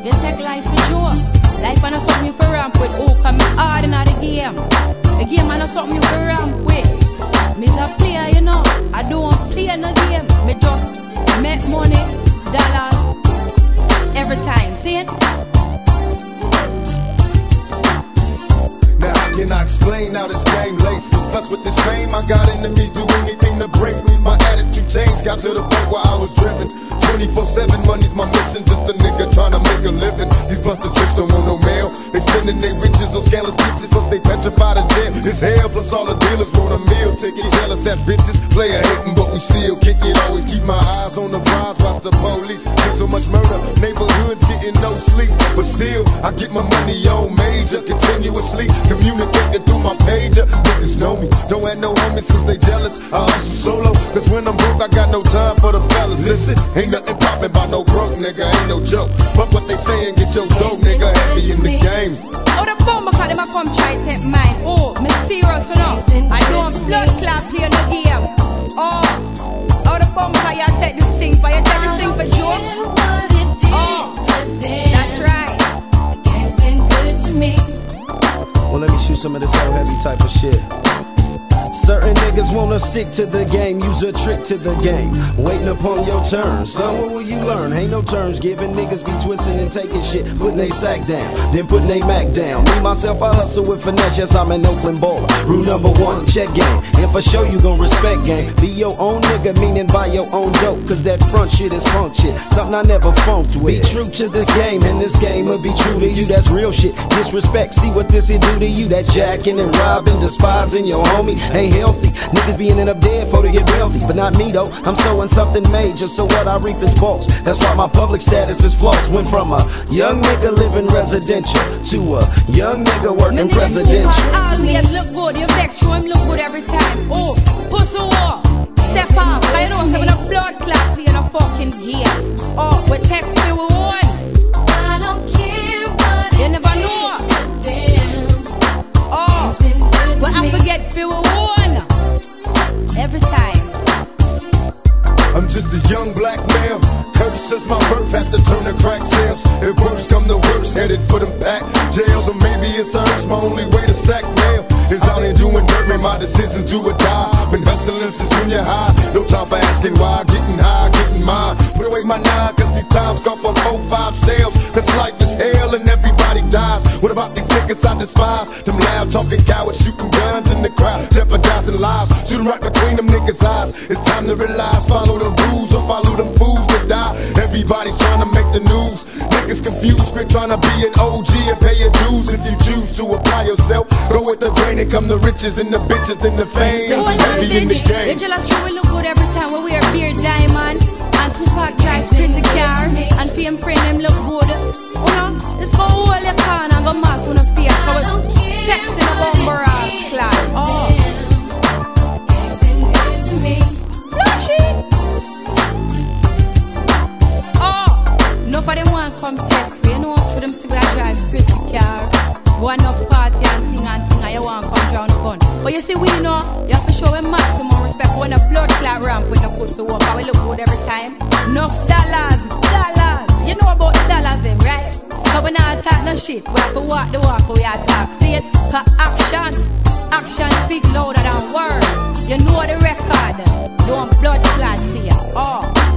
You take life for joke. Life ain't something you for ramp with. Oh, come me hard in the game. The game ain't something you for ramp with. Me's a player, you know. I don't play no game. Me just make money, dollars, every time. See it? Now how can I explain how this game laced? Plus with this fame, I got enemies do anything to break me. My attitude changed, got to the point where I was driven 24/7, money's my mission, just a nigga trying to make a living. These busted tricks don't want no mail. They spending their riches on scandalous bitches, so stay petrified of jail. It's hell, plus all the dealers want a meal ticket. Jealous ass bitches, player hating, but we still kick it. Always keep my eyes on the prize, watch the police. See so much murder, neighborhoods getting no sleep. But still, I get my money on major, continuously communicating through my pager. Niggas know me, don't have no homies cause they jealous. I hustle solo, cause when I'm broke I got no time for the fellas. Listen, ain't nothing poppin' by no broke nigga, ain't no joke. Fuck what they say and get your dough, nigga, heavy in the game. Oh, the phone because them a come try to take mine. Oh, me serious or not? I don't blood clap play no game. Oh, the phone because you take this thing for you take this thing for joke. Oh, that's right. The game's been good to me. Well, let me shoot some of this old heavy type of shit. Certain niggas wanna stick to the game, use a trick to the game, waiting upon your turn. Son, what will you learn? Ain't no terms given. Niggas be twisting and taking shit, putting they sack down, then putting they Mac down. Me, myself, I hustle with finesse, yes, I'm an Oakland baller. Rule number one, check game. And for sure, you gon' respect game. Be your own nigga, meaning buy your own dope, cause that front shit is punk shit, something I never funked with. Be true to this game, and this game will be true to you, that's real shit. Disrespect, see what this here do to you. That jacking and robbing, despising your homie ain't healthy. Niggas be ending up dead for to get wealthy, but not me though. I'm sowing something major, so what I reap is balls. That's why my public status is floss. Went from a young nigga living residential to a young nigga working presidential. Always look good, you vex, show him look good every time. Oh, pussy walk, step up. I know some of the blood clot playing a fucking games. Oh, we take the one. I don't care what you never know. Oh, but I forget the one every time. I'm just a young black male, cursed since my birth, had to turn to crack sales. If worse come to worse, headed for them back jails. Or maybe it's urge, my only way to stack mail is out here doing dirt, man, my decisions do or die. Been hustling since junior high, no time for asking why. Getting high, getting mine, put away my 9, cause these times call for 4-5 sales. Cause life is hell and everybody dies. What about these niggas I despise? Them loud talking cowards shooting guns in the crowd, jeopardizing lives, shooting right between them niggas' eyes. It's time to realize, follow the rules or follow them fools that die. Everybody's trying to make the news, niggas confused, quit trying to be an OG and pay your dues. If you choose to apply yourself, go with the grain and come the riches and the bitches and the fame. Be heavy in the game. The jealous true will look good every time when we wear beard diamond and Tupac drive pretty car and fame friend them look good. You know, it's for all your can and go mass on the face. Cause we're sex in a bumper ass clad. Oh, flashy. Oh, no for them want come test me. You know, for them see we drive pretty car. One up party and thing and you want come drown the gun. But you see we know, you have to show a maximum respect when a blood clot ramp with the pussy walk. And we look good every time. Enough dollars. You know about the dollars then, right? Cause we not talk no shit. We have to walk the walk we attack. See it? Cause action speak louder than words. You know the record. Don't blood clot here. Oh.